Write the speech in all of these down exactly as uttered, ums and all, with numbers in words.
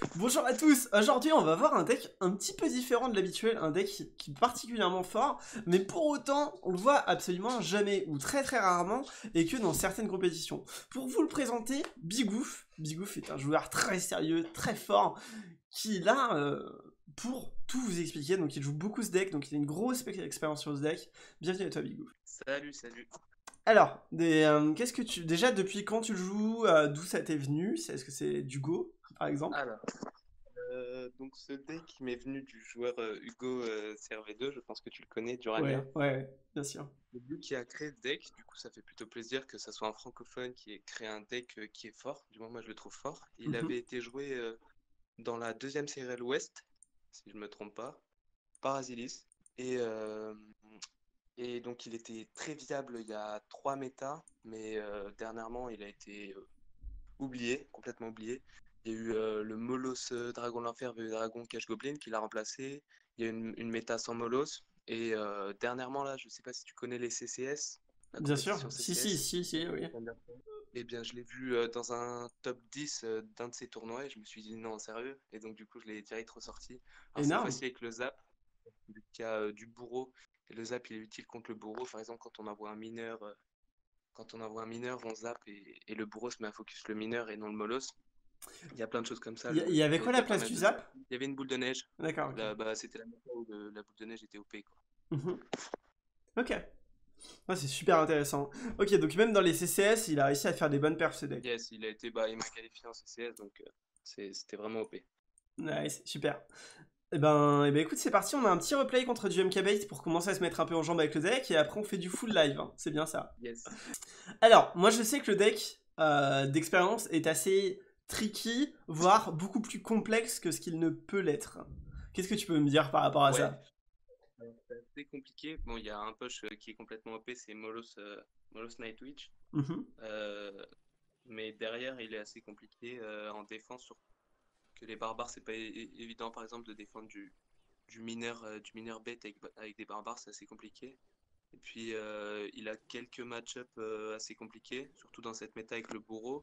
Bonjour à tous, aujourd'hui on va voir un deck un petit peu différent de l'habituel, un deck qui, qui est particulièrement fort, mais pour autant on le voit absolument jamais ou très très rarement et que dans certaines compétitions. Pour vous le présenter, Bigoof. Bigoof est un joueur très sérieux, très fort, qui est là euh, pour tout vous expliquer, donc il joue beaucoup ce deck, donc il a une grosse expérience sur ce deck. Bienvenue à toi Bigoof. Salut, salut. Alors, des, euh, qu'est-ce que tu... déjà depuis quand tu le joues, euh, d'où ça t'est venu? Est-ce que c'est du Go par exemple? Alors, euh, donc ce deck m'est venu du joueur euh, Hugo euh, C R V deux, je pense que tu le connais, d'Urania. Ouais, ouais, bien sûr. C'est lui qui a créé le deck, du coup ça fait plutôt plaisir que ça soit un francophone qui ait créé un deck euh, qui est fort, du moins moi je le trouve fort. Il Mhm. avait été joué euh, dans la deuxième C R L Ouest, si je me trompe pas, par Azilis. Et, euh, et donc il était très viable il y a trois méta, mais euh, dernièrement il a été euh, oublié, complètement oublié. Il y a eu euh, le Molos euh, Dragon de l'Enfer, V Dragon Cache Goblin qui l'a remplacé. Il y a une, une méta sans Molos. Et euh, dernièrement, là, je sais pas si tu connais les C C S, la Bien sûr. compétition Si, si, C C S. si, si, oui. Eh bien, je l'ai vu euh, dans un top dix euh, d'un de ces tournois et je me suis dit non, sérieux. Et donc, du coup, je l'ai direct ressorti. Alors, cette Énorme. fois-ci avec le zap, vu qu'il y a euh, du bourreau. Et le zap, il est utile contre le bourreau. Par exemple, quand on envoie un mineur, euh, quand on envoie un mineur, on zap et, et le bourreau se met à focus le mineur et non le molos. Il y a plein de choses comme ça. Il y, Le, y avait le quoi la méta pas place mal du de zap. zap? Il y avait une boule de neige. D'accord, ok. Là, bah, c'était la méta où le- la boule de neige était O P, quoi. Mhm. Ok. Ah, c'est super intéressant. Ok, donc même dans les C C S, il a réussi à faire des bonnes perfs ce deck. Yes, il a été, bah, il m'a qualifié en C C S, donc euh, c'est- c'était vraiment O P. Nice, super. Eh ben, eh ben écoute, c'est parti, on a un petit replay contre du M K Bait pour commencer à se mettre un peu en jambe avec le deck, et après on fait du full live, hein. C'est bien ça. Yes. Alors, moi je sais que le deck euh, d'expérience est assez tricky, voire beaucoup plus complexe que ce qu'il ne peut l'être. Qu'est-ce que tu peux me dire par rapport à Ouais, ça? alors, c'est assez compliqué. Bon, il y a un push euh, qui est complètement O P, c'est Molos, euh, Molos Nightwitch. Mhm. Euh, mais derrière, il est assez compliqué euh, en défense, surtout que les barbares, c'est pas é- é- évident, par exemple, de défendre du, du mineur, euh, du mineur bête avec, avec des barbares, c'est assez compliqué. Et puis, euh, il a quelques match-up euh, assez compliqués, surtout dans cette méta avec le bourreau.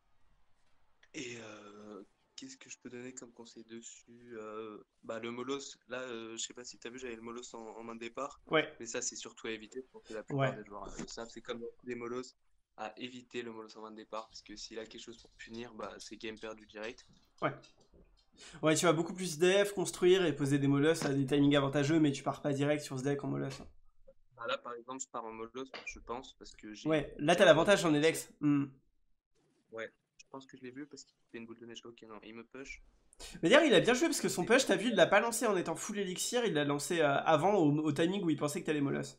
Et euh, qu'est-ce que je peux donner comme conseil dessus? Euh, bah, le Molos, là, euh, je sais pas si tu as vu, j'avais le Molos en, en main de départ. Ouais, Mais ça, c'est surtout à éviter. Je pense que la plupart ouais. des joueurs euh, le savent. C'est comme dans tous les Molos, à éviter le Molos en main de départ. Parce que s'il a quelque chose pour punir, bah, c'est game perdu direct. Ouais. Ouais, tu vas beaucoup plus def, construire et poser des molosses à des timings avantageux, mais tu pars pas direct sur ce deck en molosse. Bah, là, par exemple, je pars en Molos, je pense, parce que j'ai Ouais, là j'ai t'as un board l'avantage qui en est entier. Elex. Hmm. Ouais, je pense que je l'ai vu parce qu'il fait une boule de neige. Ok, non, il me push. Mais d'ailleurs, il a bien joué parce que son Ok. push, t'as vu, il l'a pas lancé en étant full élixir, il l'a lancé euh, avant au, au timing où il pensait que t'allais molosses.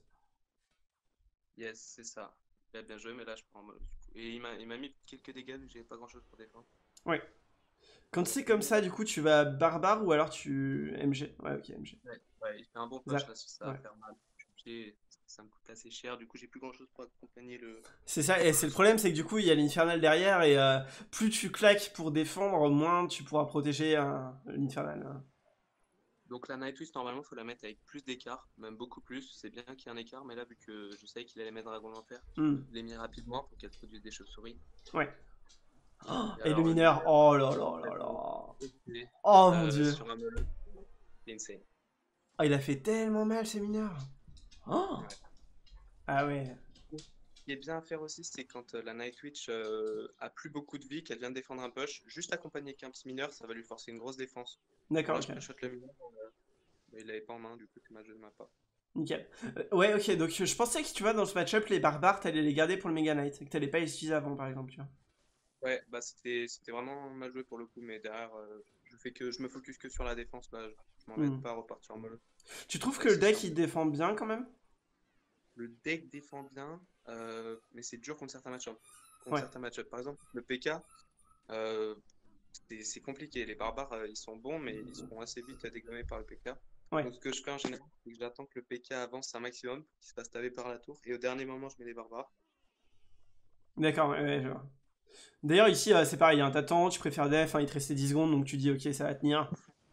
Yes, c'est ça. Il a bien joué, mais là, je prends en Molos, du coup. Et il m'a il m'a mis quelques dégâts vu que j'avais pas grand chose pour défendre. Ouais. Quand Donc, c'est comme ça, euh, du coup, tu vas barbare ou alors tu M G. Ouais, ok, M G. ouais, ouais, il fait un bon push Zap. là, ça va Ouais. faire mal. Puis, ça me coûte assez cher, du coup j'ai plus grand chose pour accompagner le, C'est ça, le et c'est le molos. problème, c'est que du coup, il y a l'infernal derrière, et euh, plus tu claques pour défendre, moins tu pourras protéger euh, l'infernal. Donc la Nightwish normalement faut la mettre avec plus d'écart, même beaucoup plus. C'est bien qu'il y ait un écart, mais là vu que je savais qu'il allait mettre Dragon d'Enfer, Hmm. je l'ai mis rapidement pour qu'elle produise des chauves-souris. Ouais. Oh, Et et le alors le mineur, mineur, oh là là là complètement là. O P, Oh mon euh, dieu. sur un molos, c'est insane. Oh, il a fait tellement mal ce mineur. Oh. Ouais. Ah ouais. Ce qui est bien à faire aussi, c'est quand euh, la Nightwitch euh, a plus beaucoup de vie, qu'elle vient de défendre un push, juste accompagner qu'un petit mineur, ça va lui forcer une grosse défense. Bon D'accord, là je ok. pré-shot le mineur, euh, mais il l'avait pas en main, du coup c'est mal joué de ma part. Nickel. Euh, ouais, ok, donc je pensais que tu vois, dans ce match-up, les barbares, t'allais les garder pour le Mega Knight, et que t'allais pas les utiliser avant, par exemple, tu vois. Ouais, bah c'était c'était vraiment mal joué pour le coup, mais derrière, euh, je fais que je me focus que sur la défense, là, je, je m'embête Hmm. pas à repartir en mollo. Tu trouves Ouais que le c'est deck, sûr. il défend bien, quand même? Le deck défend bien, euh, mais c'est dur contre certains match-ups. Contre Ouais. certains match-ups. Par exemple, le P K, euh, c'est c'est compliqué. Les barbares, euh, ils sont bons, mais ils seront assez vite dégommés par le P K. Ouais. Donc ce que je fais en général, c'est que j'attends que le P K avance un maximum, pour qu'il se fasse taper par la tour, et au dernier moment, je mets les barbares. D'accord, ouais, ouais, je vois. D'ailleurs, ici, euh, c'est pareil, hein, t'attends, tu préfères def, hein, il te restait dix secondes, donc tu dis, ok, ça va tenir.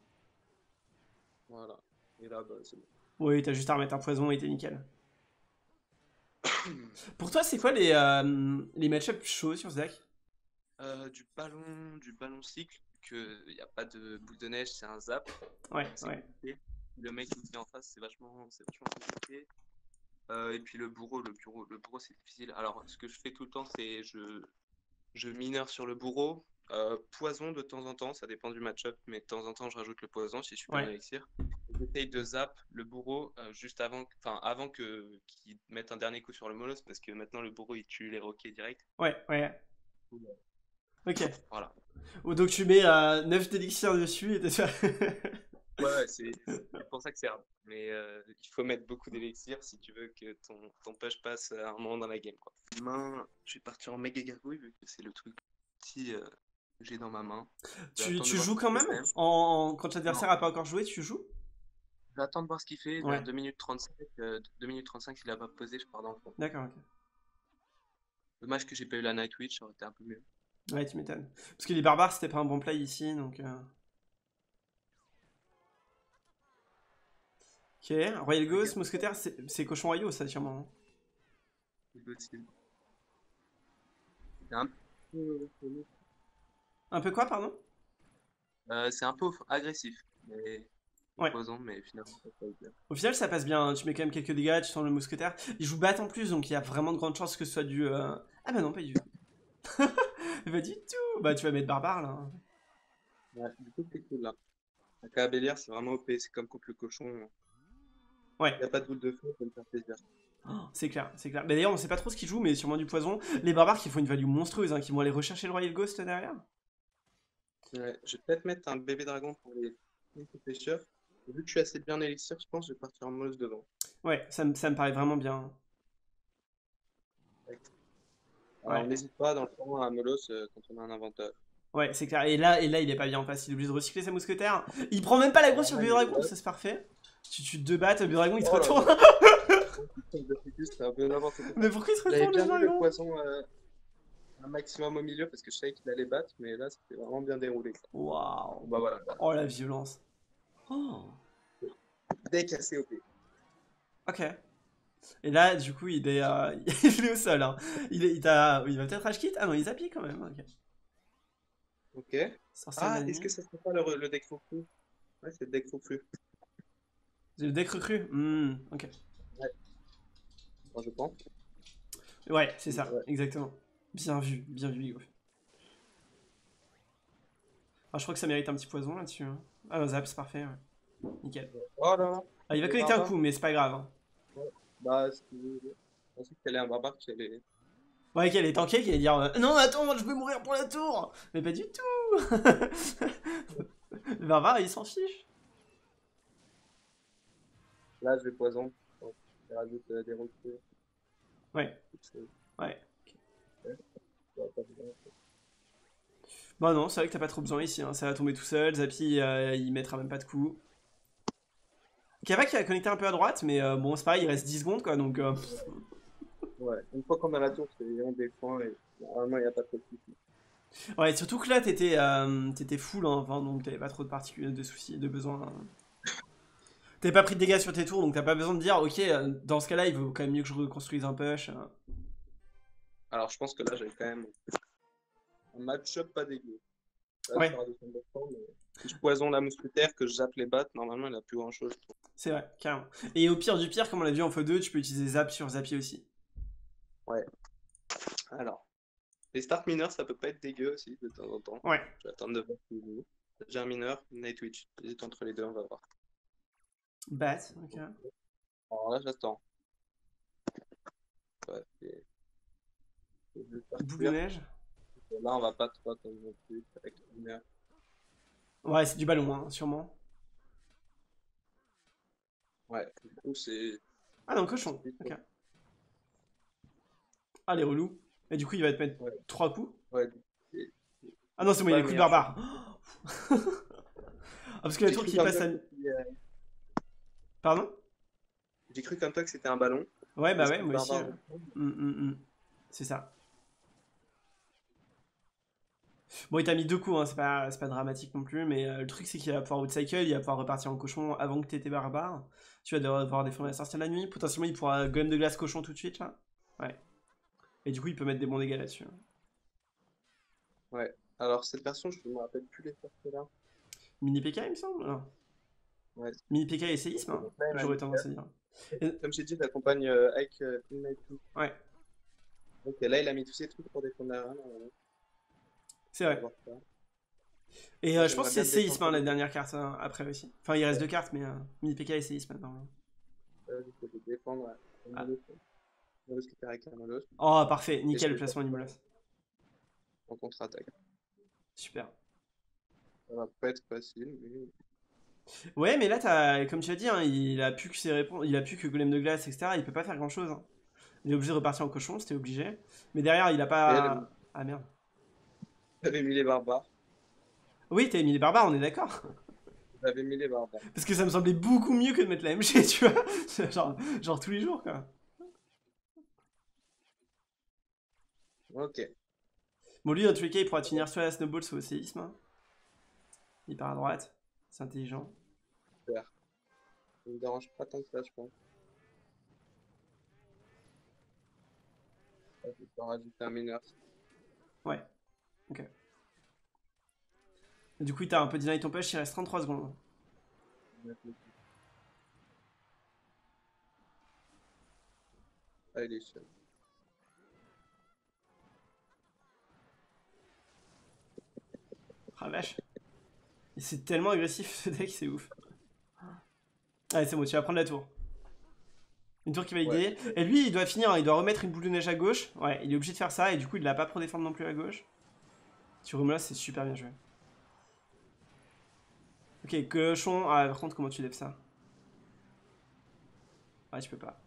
Voilà. Et là, bah, c'est bon. Oui, t'as juste à remettre un poison et t'es nickel. Pour toi, c'est quoi les, euh, les match-ups chauds sur ce deck? Euh, du ballon, du ballon cycle. qu'il n'y a pas de boule de neige, c'est un zap. Ouais, C'est ouais. compliqué. Le mec qui est en face, c'est vachement, c'est vachement compliqué. Euh, et puis le bourreau, le bourreau, le bourreau, c'est difficile. Alors, ce que je fais tout le temps, c'est je, je mineur sur le bourreau. Euh, poison de temps en temps, ça dépend du match-up, mais de temps en temps, je rajoute le poison si je suis pas en Ouais. élixir. J'essaye de zap le bourreau euh, juste avant, enfin avant que qu'il mette un dernier coup sur le molosse, parce que maintenant le bourreau il tue les roquets direct. Ouais, ouais. Ok. Voilà. Ou donc tu mets euh, neuf d'élixir dessus et t'es sûr. Ouais, ouais, c'est c'est pour ça que c'est rare. Mais euh, il faut mettre beaucoup d'élixir si tu veux que ton, ton push passe à un moment dans la game, quoi. Demain, je vais partir en méga gargouille vu que c'est le truc petit euh, que j'ai dans ma main. Je vais Tu, attendre de tu voir ce joues qu'il quand fait même quand même. en... Quand Non, l'adversaire a pas encore joué, tu joues? je vais attendre de voir ce qu'il fait. Ouais. Vers deux minutes trente-cinq, euh, deux minutes trente-cinq, s'il a pas posé, je pars dans le fond. D'accord, ok. Dommage que j'ai pas eu la Night Witch, ça aurait été un peu mieux. Ouais, tu m'étonnes. Parce que les barbares, c'était pas un bon play ici, donc... euh, Ok, Royal Ghost, Mousquetaire, c'est c'est cochon royaux, ça, sûrement. C'est possible. C'est un peu, Un peu quoi, pardon? euh, c'est un peu agressif, mais Ouais. opposant, mais finalement ça passe bien. Au final, ça passe bien, hein. Tu mets quand même quelques dégâts, tu sens le mousquetaire. Il joue batte en plus, donc il y a vraiment de grandes chances que ce soit du... euh, Ah bah non, pas du tout. Pas du tout. Bah tu vas mettre barbare, là, hein. Ouais, du coup, c'est cool là. La Cabellière, c'est vraiment O P, c'est comme contre le cochon. Il Ouais. n'y a pas de boule de feu, ça me faire plaisir. Oh, c'est clair, c'est clair. Mais d'ailleurs, on sait pas trop ce qu'ils jouent, mais sûrement du poison. Les barbares qui font une value monstrueuse, hein, qui vont aller rechercher le Royal Ghost derrière. Ouais, je vais peut-être mettre un bébé dragon pour les pêcheurs. Vu que je suis assez bien élixir, je pense que je vais partir en molosse devant. Ouais, ça, me- ça me paraît vraiment bien. Alors Ouais. n'hésite pas dans le fond à molosse euh, quand on a un avantage. Ouais, c'est clair. Et là, et là, il est pas bien en face. Il est obligé de recycler sa mousquetaire. Il prend même pas la grosse sur le bébé dragon, ça c'est parfait. Tu, tu te bats, le bébé dragon il se Oh là retourne. là, c'est un peu n'importe quoi. Mais pourquoi il se J'avais retourne le bien bébé mis le dragon? poison euh, un maximum au milieu parce que je savais qu'il allait battre, mais là c'était vraiment bien déroulé. Bon, Waouh. bah voilà. Oh la violence. Oh. Deck assez O P. Ok. Et là, du coup, il est, euh, il est au sol, hein. Il, est, il, t'a- il va peut-être rage quit. Ah non, il zappie quand même. Ok. Ok. Sorcière Ah, de la est-ce que nuit. ça serait pas le, le deck faux flou? Ouais, c'est le deck faux flou. C'est le deck recru. Hmm, ok. Ouais, moi, je pense. Ouais, c'est ça, Ouais. exactement. Bien vu, bien vu, Hugo. Ah, je crois que ça mérite un petit poison là-dessus, hein. Ah, non, zap, c'est parfait, ouais. Nickel. Oh là là, Ah, il va le connecter un barbare. coup, mais c'est pas grave, hein. Ouais. Bah, c'est- je pensais qu'elle est un barbare qui allait. Ouais, qu'elle est tanké, qui allait dire euh, non, attends, je vais mourir pour la tour. Mais pas du tout. Le barbare, il s'en fiche. Là, je vais poison. Donc, je rajoute euh, des recrues. Ouais, ouais. Ouais, pas besoin. Bah non, c'est vrai que t'as pas trop besoin ici, hein. Ça va tomber tout seul. Zappy, euh, il mettra même pas de coup. Kava qui a connecté un peu à droite, mais euh, bon, c'est pareil, il reste dix secondes quoi, donc. euh, Ouais, une fois qu'on a la tour, c'est on défend et normalement, il n'y a pas trop de soucis. Ouais, surtout que là, t'étais euh, t'étais full, hein, enfin, donc t'avais pas trop de particuliers, de soucis, de besoins, hein. T'avais pas pris de dégâts sur tes tours, donc t'as pas besoin de dire, ok, euh, dans ce cas-là, il vaut quand même mieux que je reconstruise un push. euh. Alors, je pense que là, j'avais quand même un match-up pas dégueu. Là, je Ouais, pars de cent pour cent, mais si je poison la mousquetaire, que je zappe les battes, normalement, il n'a plus grand-chose. c'est vrai, carrément. Et au pire du pire, comme on l'a vu en x deux, tu peux utiliser Zap sur Zappy aussi. Ouais. Alors, les start mineurs, ça peut pas être dégueu aussi, de temps en temps. Ouais. Je vais attendre de voir ce qu'il vaut. J'ai un mineur, Nightwitch. J'hésite entre les deux, on va voir. Bat, ok. Alors là, j'attends. Ouais, c'est- c'est de Boule de partir. neige. Là, on va pas trop attendre non plus avec le mineur. Ouais, c'est du ballon, hein, sûrement. Ouais, du coup, c'est. Ah non, cochon, ok. Ah, les relous. Et du coup, il va te mettre Ouais, trois coups. ouais, c'est Ah non, c'est c'est bon, il pas a le le coup de meilleur choix. barbare. Ah, parce que la J'ai tour cru qui comme passe toi à. que c'était euh, Pardon? j'ai cru comme toi que c'était un ballon. Ouais, bah Est-ce ouais, que le moi aussi. barbare euh. va prendre? Hum, hum, hum. C'est ça. Bon, il t'a mis deux coups, hein, c'est pas, c'est pas dramatique non plus, mais euh, le truc c'est qu'il va pouvoir outcycle, il va pouvoir repartir en cochon avant que t'aies tes barbares. Tu vas devoir défendre la sortie de la nuit. Potentiellement, il pourra golem de glace cochon tout de suite là. Ouais. Et du coup, il peut mettre des bons dégâts là-dessus. Ouais. Alors, cette version, je ne me rappelle plus les persos là. Mini P K, il me semble. Non. Ouais. Mini P K et séisme, hein, Donc là, il m'a j'aurais mis tendance à dire. F. Et- Comme j'ai dit, j'accompagne euh, Ike euh, Midnight Blue. Ouais, Donc là, il a mis tous ses trucs pour défendre la run. c'est On va vrai. voir ça. Et Moi, euh, je pense j'aimerais que bien c'est le séisme, défendre hein, pour la les dernière carte hein, après aussi. Enfin, il reste ouais. deux cartes, mais euh, Mini P K et séisme maintenant. Euh, je peux le défendre à Ah. Molos. Molos qui perd avec un Molos. Oh, parfait, Et je nickel le peux le placement défendre Nimolos. en contre-attaque. Super. Ça va pas être facile, mais. Ouais, mais là, t'as, comme tu as dit, hein, il a plus que ses réponses, il a plus que Golem de glace, et cetera. Il peut pas faire grand chose. Hein. Il est obligé de repartir en cochon, c'était obligé. Mais derrière, il a Et elle, pas. Ah merde. j'avais mis les barbares. Oui, t'avais mis les barbares, on est d'accord. J'avais mis les barbares. Parce que ça me semblait beaucoup mieux que de mettre la M G, tu vois. genre, genre tous les jours, quoi. Ok. Bon, lui, dans tous les cas, il pourra te finir soit la snowball, soit au séisme. Hein. Il part à droite. C'est intelligent. Super. Ça me dérange pas tant que ça, je pense. Je vais rajouter un mineur. Ouais. Ok. Et du coup, t'as un peu deny ton push, il reste trente-trois secondes. Ah, il est seul. Ah la vache. Et c'est tellement agressif ce deck, c'est ouf. Allez, c'est bon, tu vas prendre la tour. Une tour qui va Ouais. aider. Et lui, il doit finir, hein, il doit remettre une boule de neige à gauche. Ouais, il est obligé de faire ça, et du coup, il l'a pas pro défendre non plus à gauche. Sur Rumla, c'est super bien joué. Ok, cochon. Ah, par contre, comment tu lèves ça? Ouais, tu peux pas.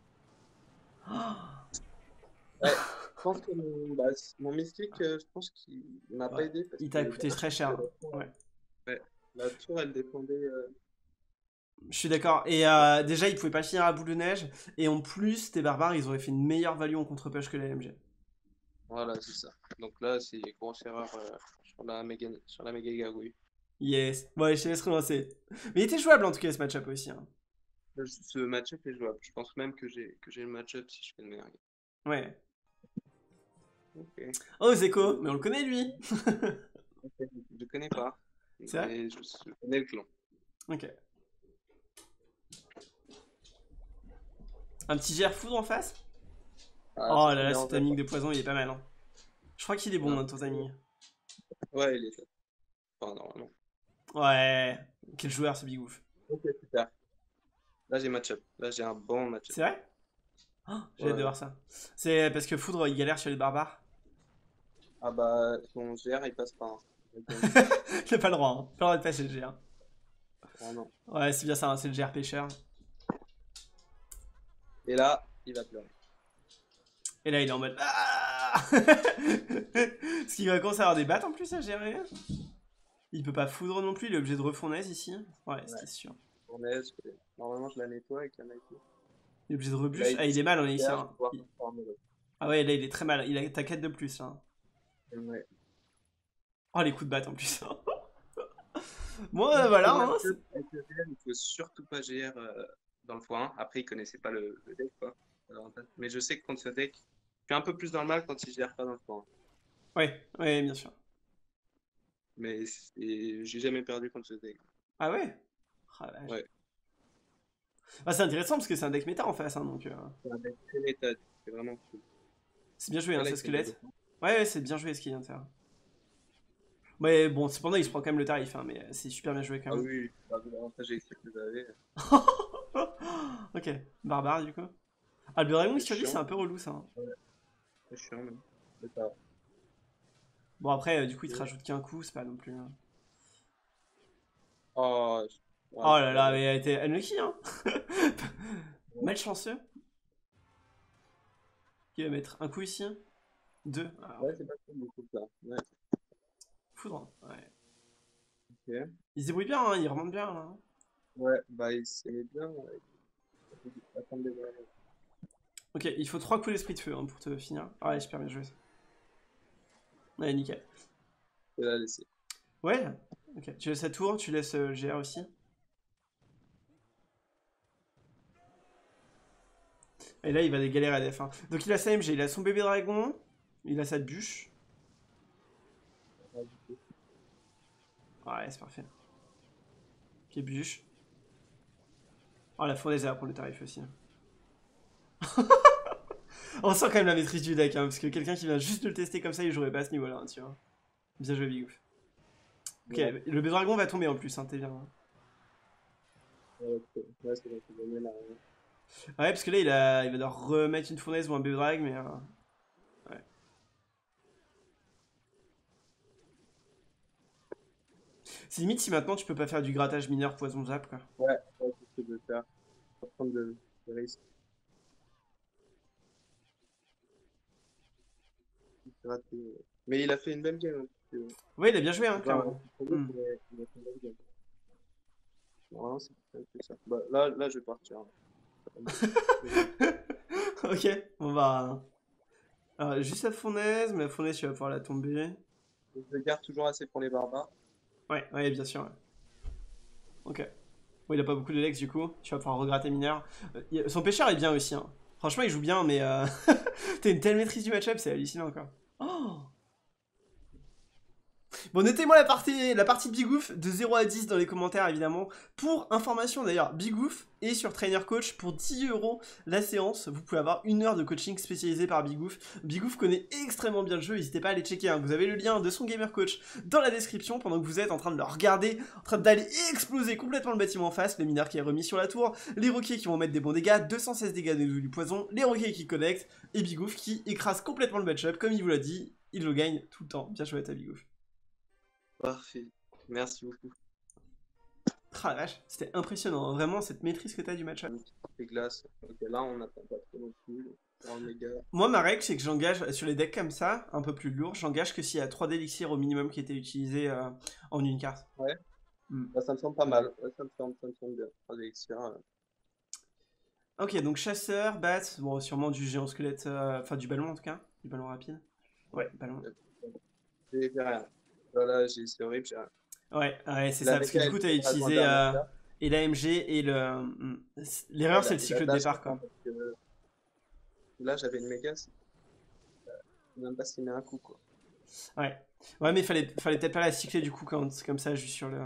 Ouais. Je pense que mon, bah, c- mon mystique, euh, je pense qu'il m'a pas Ouais, aidé parce il que t'a coûté derrière, je très pense cher. que Hein. la tour, Ouais. ouais, la tour, elle défendait. euh, Je suis d'accord. Et euh, déjà, il pouvait pas finir à boule de neige. Et en plus, tes barbares, ils auraient fait une meilleure value en contre-push que la M G. Voilà, c'est ça. Donc là, c'est grosse erreur euh, sur la méga, sur la méga gargouille. Yes. Ouais, je te laisse relancer. Mais il était jouable en tout cas ce match-up aussi. Hein. Euh, Ce match-up est jouable. Je pense même que j'ai que j'ai le match-up si je fais le meilleur. Ouais. Ok. Oh, Zeko, mais on le connaît lui. Ok. Je connais pas, C'est vrai? mais je, je connais le clan. Ok. Un petit G R foudre en face? Ah, Oh ça là me là, ce dérangerait pas. timing de poison, il est pas mal. Hein. Je crois qu'il est bon, Non. hein, ton timing. Ouais, il est top. Enfin, normalement. Ouais. Quel joueur ce Big Ouf. Ok, super. Là, j'ai match-up. Là, j'ai un bon match-up. C'est vrai? Oh, j'ai hâte de Ouais. voir ça. C'est parce que Foudre, il galère sur les barbares. Ah bah, son G R, il passe pas. Hein. J'ai pas le droit, hein. Pas le droit de passer le G R. Ah non. Ouais, c'est bien ça, hein, c'est le G R pêcheur. Et là, il va pleurer. Et là, il est en mode. Ah Parce qu'il va commencer à avoir des battes en plus à gérer. Il peut pas foudre non plus, il est obligé de refournaise ici. Ouais, Ouais. c'était sûr. Fournaise, je fais- normalement, je la nettoie avec la Nike. Il est obligé de Là, rebuche. il Ah, il est mal en élixir. cherche Hein. pour pouvoir Il- transformer le- Ah ouais, là, il est très mal. Il a ta quête de plus. Hein. Ouais. Oh, les coups de batte en plus. Bon, euh, Donc, voilà. ce Hein, match-up c'est- avec le G R, il faut surtout pas G R euh, dans le x un. Après, il connaissait pas le, le deck, quoi. Alors, mais je sais que contre ce deck, je suis un peu plus dans le mal quand il gère pas dans le x un. ouais, ouais, bien sûr. Mais c'est- j'ai jamais perdu contre ce deck. Ah ouais? Ah, la vache. Ouais. Ah, c'est intéressant parce que c'est un deck méta en face. Hein, donc, euh, C'est un deck très méta, c'est vraiment cool. c'est bien joué, hein, Voilà, ce il fait de la squelette. défense. Ouais, ouais, c'est bien joué ce qu'il vient de faire. Ouais, bon, cependant, il se prend quand même le tarif. Hein, mais c'est super bien joué quand Ah même. oui, bah, l'avantage extra que vous avez. Ok, barbare du coup. Ah, le Dragon C'est sur lui, c'est chiant. un peu relou ça. Hein. Ouais, c'est chiant, même. C'est pas. Bon, après, euh, du coup, il te rajoute qu'un coup, c'est pas non plus. Hein. Oh, je- ouais, Oh c'est là pas là, bien. mais elle était unlucky, hein. Ouais. Malchanceux. Qui va mettre un coup ici. Deux. Ah, Ouais, c'est pas cool beaucoup ça. Ouais, foudre. Ouais. ok. Il se débrouille bien, hein, il remonte bien là. Ouais, bah il s'aimait bien. Ouais. Il faut attendre des années. Ok, il faut trois coups d'esprit de feu hein, pour te finir. Ah ouais, super bien joué. Ouais, nickel. Je vais la laisser. Ouais. Ok, tu laisses la tour, tu laisses euh, G R aussi. Et là, il va des galères à def. Hein. Donc il a sa M G, il a son bébé dragon, il a sa bûche. Ouais, du coup. Ouais, c'est parfait. Ok, bûche. Oh, la fournaise, elle va prendre le tarif aussi. On sent quand même la maîtrise du deck, hein, parce que quelqu'un qui vient juste de le tester comme ça, il jouerait pas à ce niveau-là, hein, tu vois. Bien joué, Bigouf. Ok, Ouais, le B-Dragon va tomber en plus, hein, t'es bien. Hein. ouais, ok. Ouais, c'est bon, c'est gagné là. Ouais, parce que là, il, a... il va devoir remettre une fournaise ou un B-Drag, mais... Euh... Ouais. C'est limite si maintenant tu peux pas faire du grattage mineur poison zap, quoi. Ouais, ouais, c'est ce que je veux faire. Pas prendre de, de risques. Raté. Mais il a fait une belle game. Hein, parce que, Ouais, il a bien joué, hein, genre, clairement. pour lui, Hmm. il a il a fait une belle game. Normalement, c'est c'est un peu ça. Bah, là, là, je vais partir. Hein. Ok, on va... Alors, juste la fournaise, mais la fournaise, tu vas pouvoir la tomber. Je garde toujours assez pour les barbares. Ouais, ouais, bien sûr, ouais. Ok. Bon, il a pas beaucoup de lex, du coup. Tu vas pouvoir regratter mineur. Euh, il- Son pêcheur est bien aussi, hein. Franchement, il joue bien, mais... Euh... T'as une telle maîtrise du match-up, c'est hallucinant, quoi. Oh. Bon, notez-moi la partie, la partie de Bigouf de zéro à dix dans les commentaires, évidemment. Pour information, d'ailleurs, Bigouf est sur Trainer Coach pour dix euros la séance. Vous pouvez avoir une heure de coaching spécialisé par Bigouf. Bigouf connaît extrêmement bien le jeu, n'hésitez pas à aller checker. Hein. Vous avez le lien de son Gamer Coach dans la description pendant que vous êtes en train de le regarder, en train d'aller exploser complètement le bâtiment en face, le mineur qui est remis sur la tour, les roquets qui vont mettre des bons dégâts, deux cent seize dégâts de du poison, les roquets qui connectent, et Bigouf qui écrase complètement le match-up, comme il vous l'a dit, il le gagne tout le temps. Bien joué à ta Bigouf. Parfait. Merci beaucoup. Ah la vache, c'était impressionnant, hein. Vraiment cette maîtrise que t'as du match-up. Les glaces. Ok, là, on n'attend pas trop non plus. Alors, méga. Moi, ma règle, c'est que j'engage sur les decks comme ça, un peu plus lourds, j'engage que s'il y a trois d'élixirs au minimum qui étaient utilisés euh, en une carte. Ouais. Mm. Bah, ça me semble pas mal. Ouais, ça me semble, ça me semble bien. Trois élixirs. euh. Ok, donc chasseur, bat, bon, sûrement du géant squelette, euh, enfin du ballon en tout cas, du ballon rapide. Ouais, ballon. J'ai j'ai rien. Voilà, j'ai- c'est horrible, j'ai rien. Ouais, ouais, c'est La ça, parce que méca, du elle coup, t'as fait pas utilisé dernière euh, carte. et l'A M G et le. mm, Ouais, L'erreur, c'est la, le et la cycle de dash, départ, par quoi. contre, parce que là, j'avais une méga, c'est même pas s'il met un coup, quoi. Ouais, ouais, mais fallait, fallait peut-être pas la cycler du coup, quand c'est comme ça, juste sur le.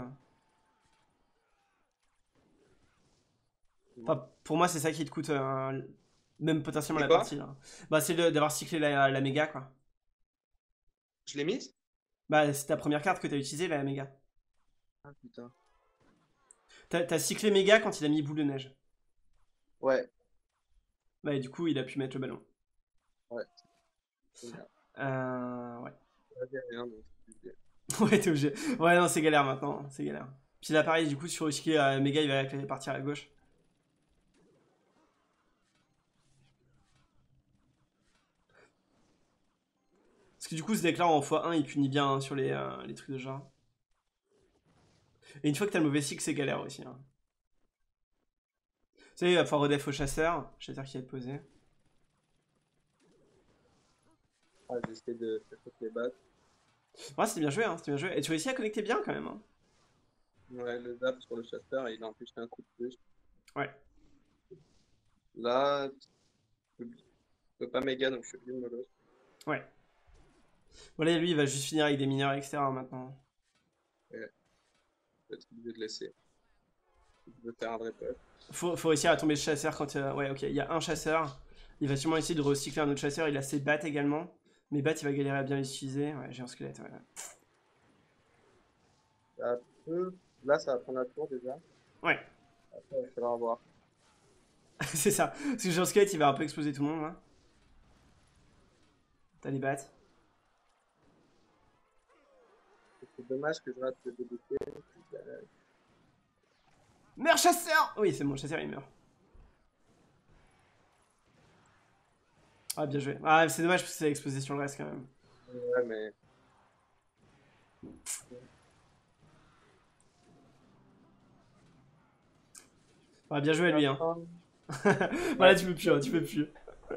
Enfin, pour moi, c'est ça qui te coûte euh, même potentiellement C'est la quoi? partie là. Bah, c'est le- d'avoir cyclé la, la méga quoi. Je l'ai mise? Bah, c'est ta première carte que t'as utilisée, la méga. Ah putain. T'as t'as cyclé méga quand il a mis boule de neige. Ouais, Bah, et du coup, il a pu mettre le ballon. ouais. C'est bien. Euh. Ouais. J'avais rien, donc c'est obligé. Ouais, t'es obligé. Ouais, non, c'est galère maintenant, c'est galère. Puis là, pareil, du coup, sur recycler la méga, il va partir à gauche. Parce que du coup, ce deck là en fois un, il punit bien hein, sur les, euh, les trucs de genre. Et une fois que t'as le mauvais cycle, c'est galère aussi. Hein. Tu sais, il va falloir redef au chasseur. Chasseur qui va te poser. Ah, j'essaie de faire toutes les battes. Ouais, c'était bien joué, hein, c'était bien joué. Et tu réussis à connecter bien quand même. Hein. Ouais, le zap sur le chasseur, il a empêché un coup de plus. Ouais. Là, je peux pas méga, donc je suis obligé de me le. Ouais. Voilà, lui, il va juste finir avec des mineurs, et cetera maintenant. Ouais, je vais être obligé de laisser. Je veux faire un vrai push. Faut, faut réussir à tomber le chasseur quand. Euh, ouais, ok, il y a un chasseur. Il va sûrement essayer de recycler un autre chasseur. Il a ses bats également. Mais bats, il va galérer à bien les utiliser. Ouais, j'ai un squelette, ouais. Ça peut... Là, ça va prendre la tour déjà. Ouais, Après, il va falloir voir. c'est ça. Parce que j'ai un squelette, il va un peu exploser tout le monde là. T'as les bats. C'est dommage que je rate le D D T. Meurs chasseur. Oui, c'est bon, le chasseur il meurt. Ah, bien joué. Ah, c'est dommage parce que ça a explosé sur le reste quand même. Ouais, mais. Ah, bien joué à lui, hein. Ouais, Voilà, tu peux plus, hein, tu peux plus.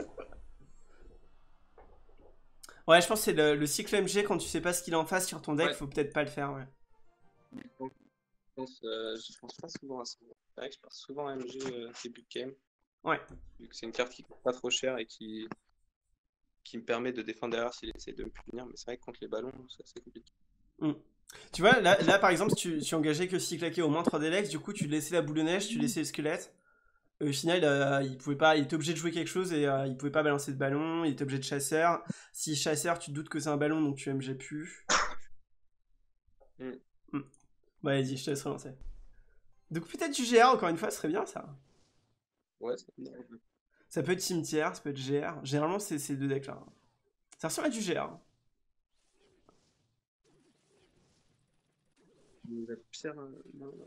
Ouais, je pense que c'est le, le cycle M G quand tu sais pas ce qu'il a en face sur ton deck, ouais. faut peut-être pas le faire, ouais. Donc, je pense, euh, je pense pas souvent à ça. C'est vrai que je pars souvent à M G euh, début de game. Ouais. Vu que c'est une carte qui coûte pas trop cher et qui, qui me permet de défendre derrière s'il essaie de me punir. Mais c'est vrai que contre les ballons, ça c'est compliqué. Mm. Tu vois, là, là par exemple, tu, tu engageais que s'il claquait au moins trois Delex, du coup, tu laissais la boule de neige, tu laissais le squelette. Et au final, euh, il pouvait pas, il était obligé de jouer quelque chose et euh, il pouvait pas balancer de ballon, il était obligé de chasseur. Si chasseur, tu te doutes que c'est un ballon, donc tu M G plus. Mm. Hmm. Bah, vas-y, je te laisse relancer. Donc peut-être du G R, encore une fois, ce serait bien ça. Ouais, ça me dérange. Ça peut être cimetière, ça peut être G R. Généralement, c'est ces deux decks là. Ça ressemble à du G R. La pierre, euh, non, non.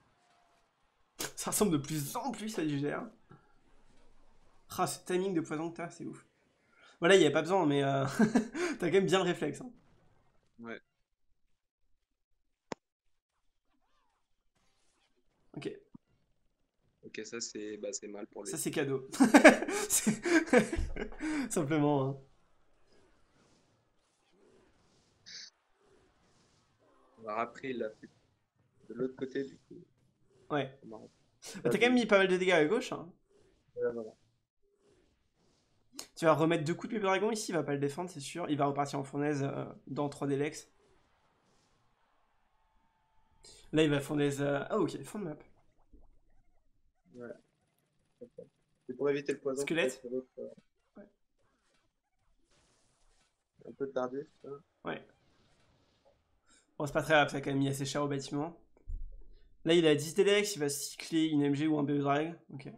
Ça ressemble de plus en plus à du G R. Ah, ce timing de poison que t'as, c'est ouf. Voilà, il n'y avait pas besoin, mais euh, t'as quand même bien le réflexe. Hein. Ouais. Ok, Ok, ça c'est bah, c'est mal pour lui. ça c'est cadeau. C'est- Simplement. Hein. Alors après, il l'a fait de l'autre côté, du coup. Ouais. C'est marrant. Bah, t'as quand même mis pas mal de dégâts à gauche. Hein. Ouais, voilà. Tu vas remettre deux coups de bébé dragon ici, il va pas le défendre, c'est sûr. Il va repartir en fournaise euh, dans trois Delex. Là, il va fournaise. euh, Ah, ok, fond de map. Voilà. C'est pour éviter le poison, Squelette. peut-être l'autre, euh, Ouais. un peu tardif. Ça. Ouais. Bon, c'est pas très grave, ça a quand même mis assez cher au bâtiment. Là, il a dix Delex, il va cycler une M G ou un bébé dragon. Ok.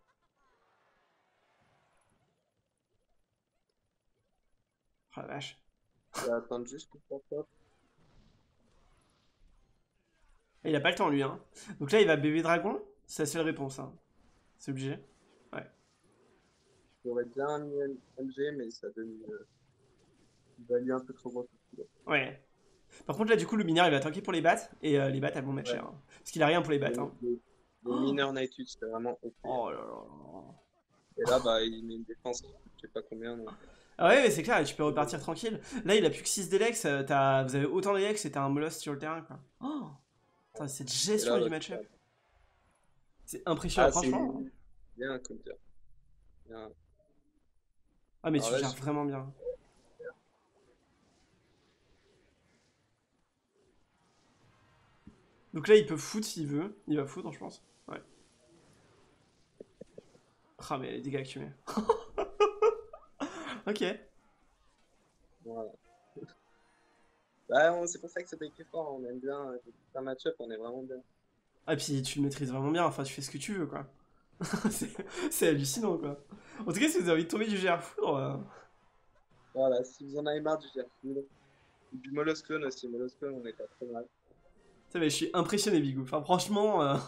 Oh la vache. Il va attendre juste pour faire ça. Et il a pas le temps, lui. Hein. Donc là, il va bébé dragon. C'est la seule réponse. Hein. C'est obligé. Ouais. J'aurais bien mis M G, mais ça donne une une value un peu trop grosse. Ouais. Par contre, là, du coup, le mineur, il va tanker pour les battes. Et euh, les battes, elles vont mettre Ouais. cher. Hein. Parce qu'il a rien pour les Le, battes. Hein. le, le mineur Knighthood, c'était vraiment O P. Oh là là là. Et là, bah, il met une défense, je sais pas combien. Donc... Ah ouais, mais c'est clair, tu peux repartir tranquille. Là, il a plus que six Delex. euh, t'as- Vous avez autant d'Elex et t'as un Moloss sur le terrain, quoi. Oh putain, cette Et gestion là, du bah, tu match-up. perds. C'est impressionnant, Ah, c'est franchement. Hein. bien un counter. Bien. Ah, mais Alors tu là, gères je... vraiment bien. Donc là, il peut foot s'il veut. Il va foot, je pense. Ouais. Ah, mais les dégâts que tu mets. Ok. voilà. Bah, on- c'est pour ça que ce deck est fort, on aime bien. C'est un match-up, on est vraiment bien. Ah, puis tu le maîtrises vraiment bien. Enfin, tu fais ce que tu veux, quoi. c'est c'est hallucinant, quoi. En tout cas, si vous avez envie de tomber du G R foudre. euh, Voilà, si vous en avez marre du Gerfood, du Moloscone aussi, Moloscone, on est pas trop mal. Ça, mais je suis impressionné, Bigou. Enfin, franchement. euh,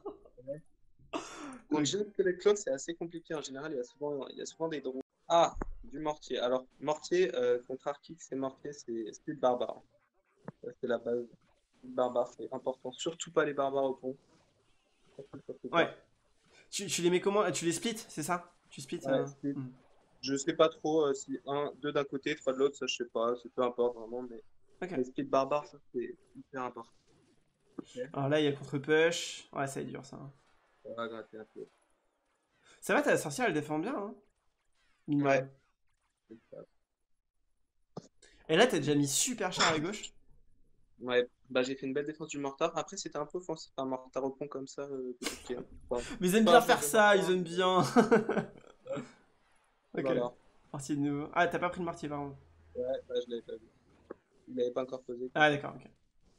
Contre Jette que les clones, c'est assez compliqué. En général, il y a souvent, il y a souvent des drôles. Ah, du mortier. Alors, mortier euh, contre Arkix et mortier, c'est speed barbare. Ça, c'est la base. Speed barbare, c'est important. Surtout pas les barbares au pont. Surtout, surtout Ouais. pas. Tu, tu les mets comment? Tu les splits, c'est ça? Tu splits Ouais, euh, speed. hmm. Je sais pas trop euh, si un, deux d'un côté, trois de l'autre, ça je sais pas, c'est peu importe vraiment, mais Ok. les speed barbare, ça c'est hyper important. Ok. Alors là, il y a contre-push. Ouais, ça va être dur, ça. On va gratter un peu. Ça va, ta sorcière, elle défend bien, hein? Mine de Ouais. rien. Et là, t'as déjà mis super cher à gauche. Ouais, bah j'ai fait une belle défense du mortar. Après, c'était un peu offensif, un mortar au pont comme ça, euh, compliqué. Enfin, Mais ils aiment pas bien un faire mauvais ça, mortar, ils aiment mais bien. Ok. voilà. Martier de nouveau. Ah, t'as pas pris le martier, pardon. Ouais, bah, je l'avais pas vu. Il l'avait pas encore posé. Ah, d'accord, ok.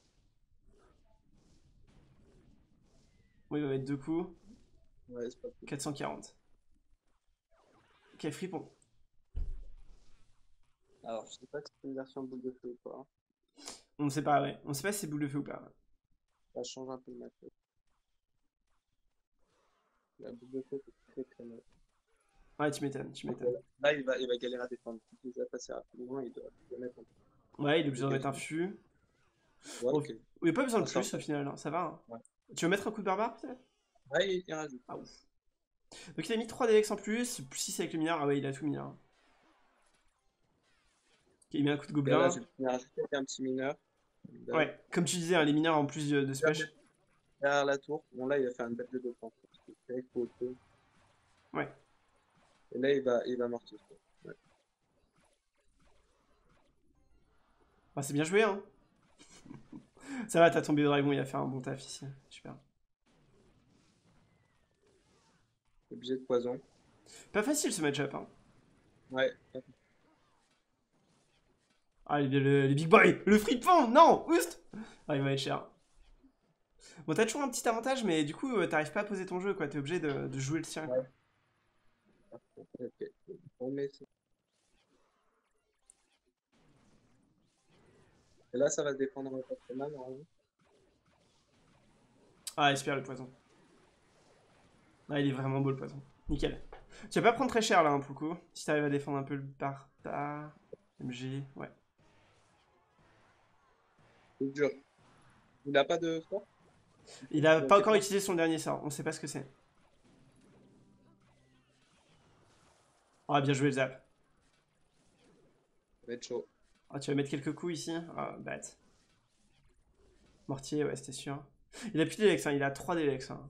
Oui, il va mettre deux coups. Ouais, c'est pas cool. quatre cent quarante. Ok, fripon. Alors, je sais pas si c'est une version boule de feu ou pas. On ne sait pas, ouais. On ne sait pas si c'est boule de feu ou pas. Ça change un peu le match. La boule de feu, c'est très très mal. Ouais, tu m'étonnes, tu m'étonnes. Voilà. Là, il va, il va galérer à défendre. Il va passer rapidement, il doit le mettre en Ouais, il est obligé d'en mettre un dégage. fût. Ouais, Bon, ok. il n'y a pas besoin de On sort. plus au final, hein. Ça va. Hein. Ouais. Tu veux mettre un coup de barbare peut-être? Ouais, il, il rajoute. Ah ouf. Donc il a mis trois D X en plus, plus six avec le mineur. Ah ouais, il a tout mis. Hein. Ok, il met un coup de Et là, gobelin. je vais rajouter un petit mineur. Ouais, comme tu disais, hein, les mineurs en plus de, de Derrière smash. derrière la tour. Bon, là, il va faire une bête de défense. Parce que c'est vrai qu'il faut le feu. Ouais. Et là, il va, il va mortier. Ouais. Bah, c'est bien joué, hein. Ça va, t'as tombé dragon, il a fait un bon taf ici. Super. Objet de poison. Pas facile ce match-up. Hein. Ouais. Ah, les, les, les big boys. Le fripon, non, oust. Ah, il va être cher. Bon, t'as toujours un petit avantage, mais du coup, euh, t'arrives pas à poser ton jeu, quoi. T'es obligé de, de jouer le sien. Quoi. Ouais. Ok. On met ça. Et là, ça va se défendre pas très mal, normalement. Ah, espère le poison. Ah, il est vraiment beau le poison. Nickel. Tu vas pas prendre très cher là, hein, pour le coup. Si t'arrives à défendre un peu le barbare. M G, ouais. C'est dur. Il a pas de sort? Il a Je pas sais encore pas. utilisé son dernier sort, on sait pas ce que c'est. Ah, bien joué le zap. Ça va être chaud. Ah, tu vas mettre quelques coups ici. Ah, bête. Mortier, ouais, c'était sûr. Il a plus d'élex, hein, il a trois d'élex. Hein.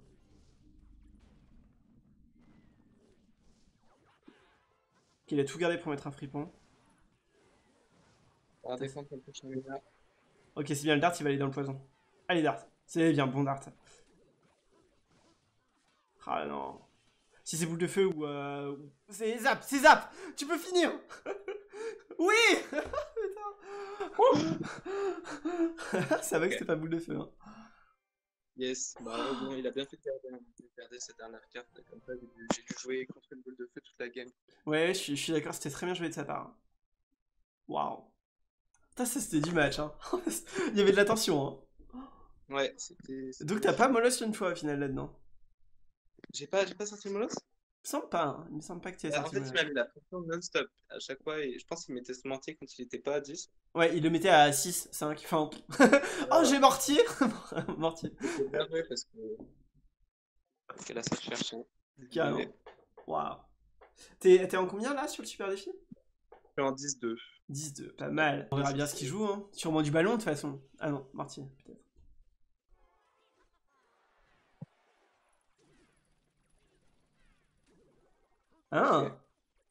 Il a tout gardé pour mettre un fripon. On va défendre le prochain mineur. Ok, c'est bien, le dart, il va aller dans le poison. Allez, dart. C'est bien, bon dart. Ah non. Si c'est boule de feu ou... Euh... C'est zap, c'est zap. Tu peux finir. Oui. Putain. Ça va que c'était pas boule de feu. Hein. Yes, bah heureusement, il a bien fait de garder, hein, de garder cette dernière carte. Comme ça, j'ai dû, j'ai dû jouer contre une boule de feu toute la game. Ouais, je suis, je suis d'accord, c'était très bien joué de sa part. Waouh. Putain, ça c'était du match. Hein. Il y avait de la tension. Hein. Ouais, c'était. Donc t'as pas Molos une fois au final là-dedans. J'ai pas, j'ai pas sorti le Molos? Il me semble pas. Hein. Il me semble pas que tu aies Bah, en sorti fait, Molos. il m'a mis la pression non-stop à chaque fois et je pense qu'il mettait ce mortier quand il était pas à dix. Ouais, il le mettait à six, cinq. Enfin. Oh, j'ai mortier. Mortier. C'était bien joué parce que. Parce que là, ça cherche. Hein. Carrément. Waouh. T'es t'es en combien là sur le super défi? Je suis en dix deux. dix deux, pas mal. On verra bien ce qu'il joue. Hein. Sûrement du ballon de toute façon. Ah non, mortier, peut-être. Ah. Ok.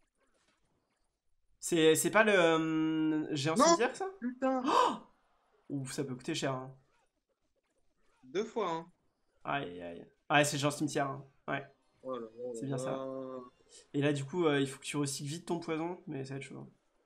C'est c'est pas le euh, géant Non. cimetière ça? Putain! Ouf, ça peut coûter cher. Hein. Deux fois, hein. Aïe aïe. Ah, c'est le géant cimetière. Hein. Ouais, Oh là là c'est là bien ça. là. Et là, du coup, euh, il faut que tu recycles vite ton poison, mais ça va être chaud. Hein.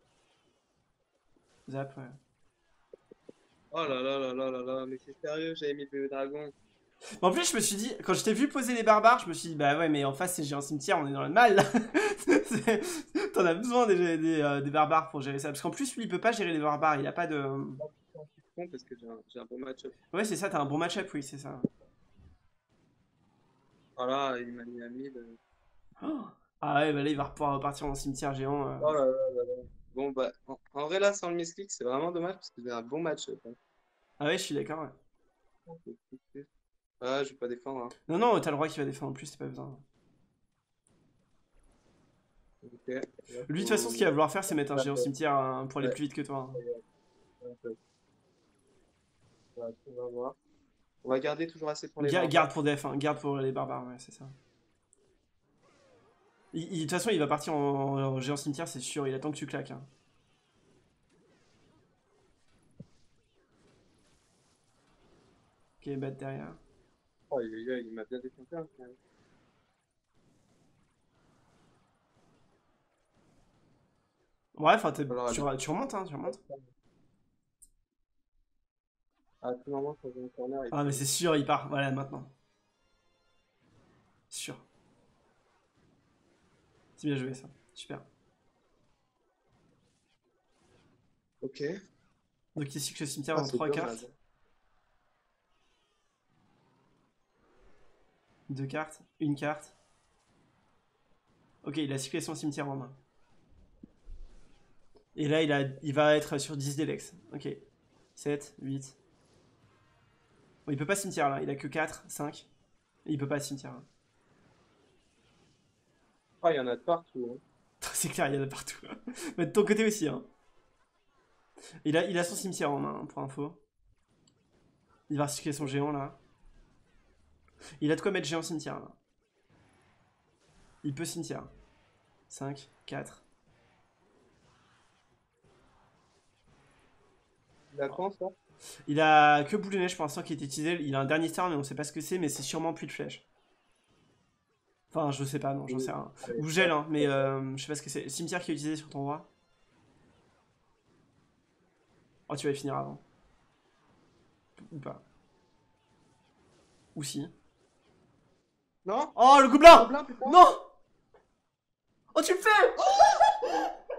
Zap, ouais. Oh là là là là là là, mais c'est sérieux, j'avais mis le dragon. En plus, je me suis dit, quand je t'ai vu poser les barbares, je me suis dit, bah ouais, mais en face, c'est géant cimetière, on est dans le mal. Là. T'en as besoin des, des, euh, des barbares pour gérer ça. Parce qu'en plus, lui, il peut pas gérer les barbares, il a pas de. C'est con parce que j'ai un, j'ai un bon match-up. Ouais, c'est ça, t'as un bon match-up, oui, c'est ça. Voilà, il m'a mis à mille. Oh. Ah ouais, bah là, il va pouvoir repartir en cimetière géant. Euh. Oh là là là là. Bon, bah, en, en vrai, là, sans le misclick, c'est vraiment dommage parce que j'ai un bon match-up. Hein. Ah ouais, je suis d'accord, ouais. Ah, je vais pas défendre. Hein. Non, non, t'as le roi qui va défendre en plus, c'est pas besoin. Okay. Lui, de toute façon, ce qu'il va vouloir faire, c'est mettre un géant cimetière hein, pour aller Ouais. plus vite que toi. Hein. Ouais, on va voir. On va garder toujours assez pour les Ga- barbares. Garde pour def, hein, garde pour les barbares, ouais, c'est ça. Il- il- De toute façon, il va partir en, en géant cimetière, c'est sûr, il attend que tu claques. Hein. Ok, bat derrière. Oh, il, il, il m'a bien défoncé. Hein, quand même. Ouais, enfin, t'es- Alors, tu, allez. tu remontes, hein, tu remontes. À tout moment, quand j'ai un corner, il Ah, mais peut- c'est sûr, il part, voilà, maintenant. Sûr. C'est bien joué, ça. Super. Ok. Donc, ici, que le cimetière Ah, dans c'est trois dommage. cartes. Deux cartes, une carte. Ok, il a cyclé son cimetière en main. Et là, il, a, il va être sur dix d'élex. Ok. sept, huit. Bon, il peut pas cimetière là, il a que quatre, cinq. Et il peut pas cimetière là. Ah, il y en a de partout. Hein. C'est clair, il y en a partout. Mais de ton côté aussi. Hein. Il, a, il a son cimetière en main, hein, pour info. Il va recycler son géant là. Il a de quoi mettre géant cimetière là. Il peut cimetière. cinq, quatre. Il a quand ça? Il a que boule de neige pour l'instant qui est utilisé. Il a un dernier star, mais on sait pas ce que c'est, mais c'est sûrement pluie de flèche. Enfin, je sais pas, non, j'en sais rien. Ou gel, hein, mais euh, je sais pas ce que c'est. Cimetière qui est utilisé sur ton roi. Oh, tu vas y finir avant. Ou pas. Ou si. Non? Oh, le gobelin! Gobelin, putain. Non! Oh, tu le fais!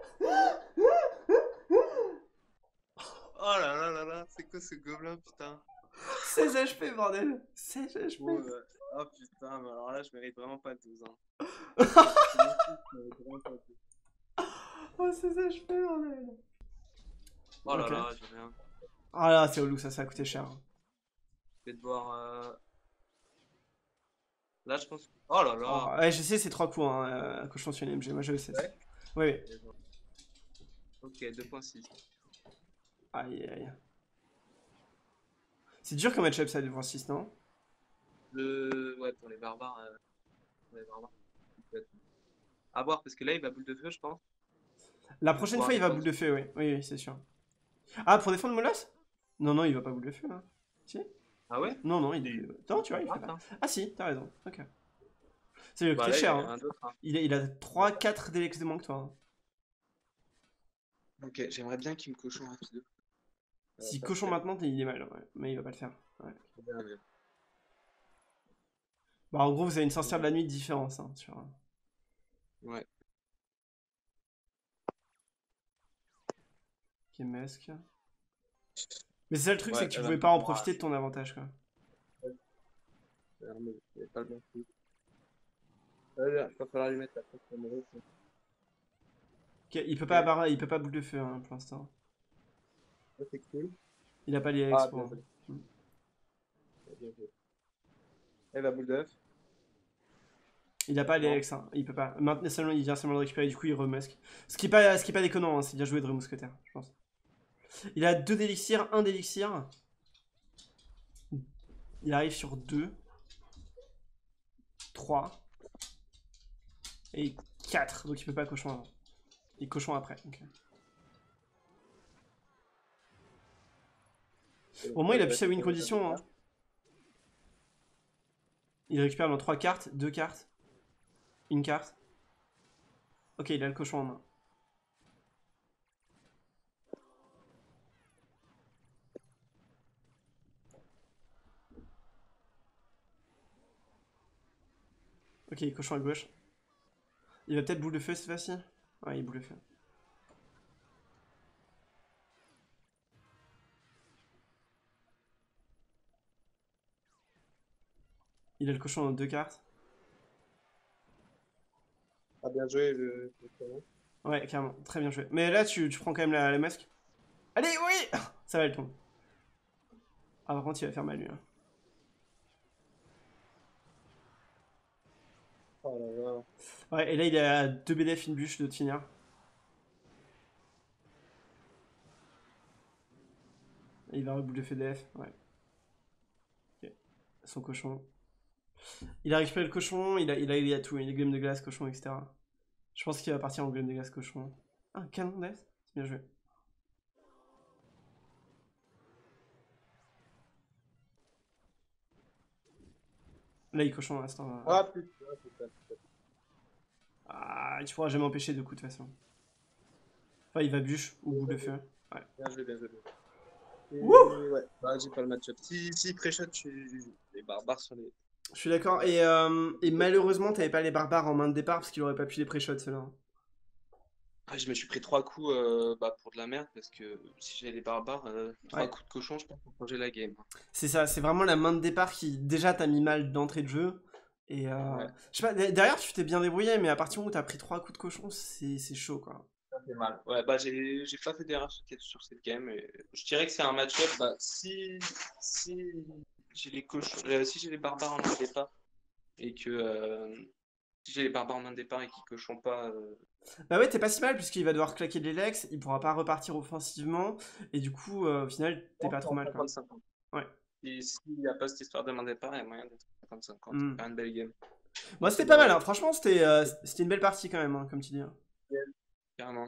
Oh là là là là, c'est quoi ce gobelin, putain? seize H P, bordel! seize H P! Oh, ouais. Oh putain, mais alors là, je mérite vraiment pas douze. Hein. Oh, seize H P, bordel! Oh là Ok. là, j'ai rien. Ah là, c'est relou, ça, ça a coûté cher. Je vais devoir. Euh... Là, je pense. Oh là Oh, là! ouais, je sais, c'est trois coups, hein, euh, cochon sur une M G, moi je le sais. ça. Ouais. Oui, oui. Ok, deux virgule six. Aïe, aïe. C'est dur comme match-up, ça, deux virgule six, non? Le... Ouais, pour les barbares. Euh... Pour les barbares. À voir, parce que là, il va boule de feu, je pense. La prochaine Pour fois, il va défendre. boule de feu, oui. Oui, oui, c'est sûr. Ah, pour défendre Molas? Non, non, il va pas boule de feu, là. Si? Ah ouais? Non, non, il est... Non, tu vois, il fait pas. Ah si, t'as raison, ok. Ça lui a Bah coûté là, il y cher, en a hein. un autre. Hein. Il a, il a trois quatre délex de moins que toi. Hein. Ok, j'aimerais bien qu'il me cochon rapide. Si cochon maintenant, il est mal, ouais. Mais il va pas le faire. Ouais. Bah, en gros, vous avez une sorcière de la nuit de différence, hein, sur... Ouais. Ok, masque. Mais c'est ça le truc, Ouais, c'est que tu elle va pouvais me pas en prendre profiter de ton avantage, quoi. C'est pas le bon coup. Il va falloir lui mettre la tête sur mon Ok, il peut pas barre, il peut pas boule de feu, hein, pour l'instant. Ça, c'est cool. Il a pas les Ah, X bien pour... joué. Bien joué. Et la boule d'œuf. Il a pas les Non. X, hein. Il peut pas. Maintenant seulement, il vient seulement de récupérer, du coup il remusque. Ce qui est pas, ce qui est pas déconnant, hein. C'est bien joué de remousquetaire, je pense. Il a deux d'élixir, un d'élixir. Il arrive sur deux. trois. Et quatre, donc il peut pas cochon avant. Il cochon après, ok. Au moins il a pu sa win condition, hein. Il récupère dans trois cartes, deux cartes. Une carte. Ok, il a le cochon en main. Ok, cochon à gauche. Il va peut-être boule de feu cette fois-ci. Ouais, il boule de feu. Il a le cochon dans deux cartes. Ah, bien joué, le. Ouais, carrément, très bien joué. Mais là, tu, tu prends quand même la, la masque. Allez, oui. Ça va, elle tombe. Ah, par contre, il va faire mal, lui. Hein. Oh là là. Ouais, et là, il a deux B D F, une bûche de finir. Et il va boule de feu D F, ouais. Ok, son cochon. Il a récupéré le cochon, il a, il a, il a tout, il a game de glace, cochon, et cetera. Je pense qu'il va partir en game de glace, cochon. Ah, un canon d'F, c'est bien joué. Là, il cochon à l'instant. Ah putain, putain, putain. Ah, tu pourras jamais empêcher de coups de toute façon. Enfin, il va bûche ou boule de feu. Ouais. Bien joué, bien joué. Et Wouh. ouais, bah, j'ai pas le match-up. Si, si pré-shot, tu les barbares sur les. Je suis d'accord. Et, euh, et malheureusement, t'avais pas les barbares en main de départ parce qu'il aurait pas pu les pré-shots, ceux-là. Ah, je me suis pris trois coups euh, bah, pour de la merde parce que si j'ai les barbares, euh, trois Ouais. coups de cochon, je pense pour changer la game. C'est ça, c'est vraiment la main de départ qui déjà t'a mis mal d'entrée de jeu. Et euh, Ouais. je sais pas, derrière tu t'es bien débrouillé, mais à partir du moment où t'as pris trois coups de cochon, c'est c'est chaud quoi. Ça fait mal. Ouais, bah j'ai j'ai pas fait d'erreur sur sur cette game. Et je dirais que c'est un match-up. Bah, si si j'ai les cochons, euh, si j'ai les barbares en main de départ et que euh, si j'ai les barbares en main de départ et qu'ils cochons pas. Euh, Bah ouais, t'es pas si mal puisqu'il va devoir claquer de l'élex, il pourra pas repartir offensivement, et du coup, euh, au final, t'es pas trop mal quoi. cinquante cinquante. Ouais. Et s'il n'y a pas cette histoire de main de départ, il y a moyen d'être cinquante cinquante. Mm. Faire une belle game. Moi, c'était pas mal, hein. Franchement, c'était euh, c'était une belle partie quand même, hein, comme tu dis. Hein. Carrément.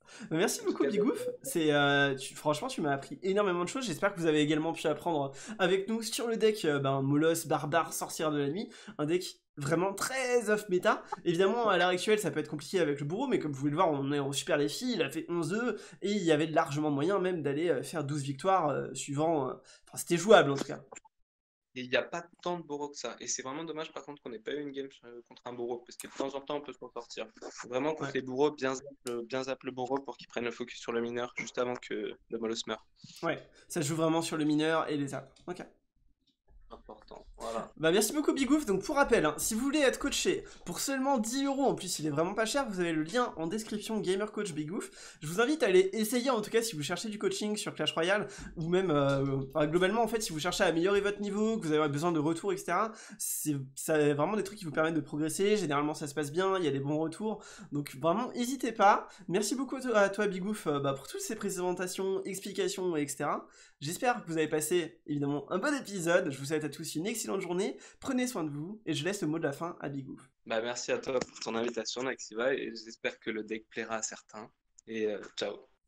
Bah, merci En tout beaucoup cas, Bigouf, c'est euh, tu- franchement tu m'as appris énormément de choses, j'espère que vous avez également pu apprendre avec nous sur le deck euh, ben, Moloss, Barbare, Sorcière de la Nuit, un deck vraiment très off méta. Évidemment à l'heure actuelle ça peut être compliqué avec le bourreau, mais comme vous pouvez le voir on est en super défi, il a fait onze œufs et il y avait largement moyen même d'aller euh, faire douze victoires euh, suivant, euh, enfin c'était jouable en tout cas. et il n'y a pas tant de bourreaux que ça. Et c'est vraiment dommage par contre qu'on n'ait pas eu une game euh, contre un bourreau, parce que de temps en temps on peut s'en sortir. Faut vraiment contre Ouais. les bourreaux, bien zap le, bien zap le bourreau pour qu'il prenne le focus sur le mineur juste avant que le Moloss meure. Ouais, ça se joue vraiment sur le mineur et les apps. Ok. Important. Voilà. Bah merci beaucoup Bigouf, donc pour rappel, hein, si vous voulez être coaché pour seulement dix euros, en plus il est vraiment pas cher, vous avez le lien en description Gamer Coach Bigouf. Je vous invite à aller essayer en tout cas si vous cherchez du coaching sur Clash Royale, ou même euh, enfin, globalement en fait si vous cherchez à améliorer votre niveau, que vous avez besoin de retours, et cetera. C'est ça, vraiment des trucs qui vous permettent de progresser, généralement ça se passe bien, il y a des bons retours, donc vraiment n'hésitez pas. Merci beaucoup à toi, à toi Bigouf euh, bah, pour toutes ces présentations, explications, et cetera. J'espère que vous avez passé évidemment un bon épisode, je vous souhaite à tous une excellente journée, prenez soin de vous, et je laisse le mot de la fin à Bigouf. Bah, merci à toi pour ton invitation, Naxiva, et j'espère que le deck plaira à certains. Et euh, ciao.